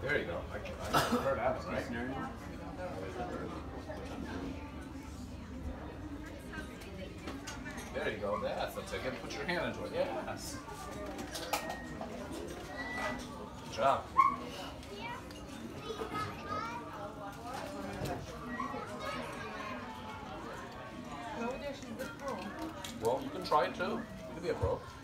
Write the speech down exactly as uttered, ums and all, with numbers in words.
There you go. I, I heard that one, right? There you go. That's the ticket. Put your hand into it. Yes. Good job. Well, you can try it too. You can be a pro.